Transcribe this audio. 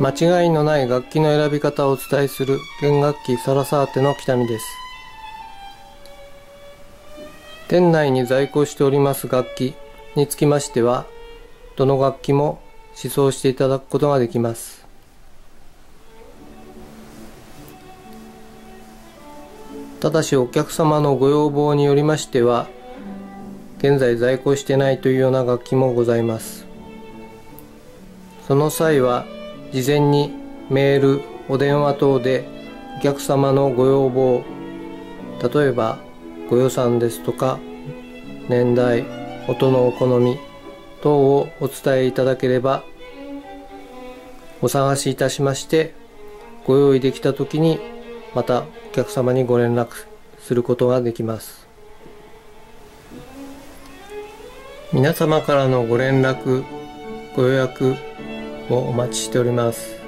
間違いのない楽器の選び方をお伝えする弦楽器サラサーテの北見です。店内に在庫しております楽器につきましては、どの楽器も試奏していただくことができます。ただしお客様のご要望によりましては、現在在庫してないというような楽器もございます。その際は事前にメール、お電話等でお客様のご要望、例えばご予算ですとか年代、音のお好み等をお伝えいただければ、お探しいたしましてご用意できた時にまたお客様にご連絡することができます。皆様からのご連絡、ご予約をお待ちしております。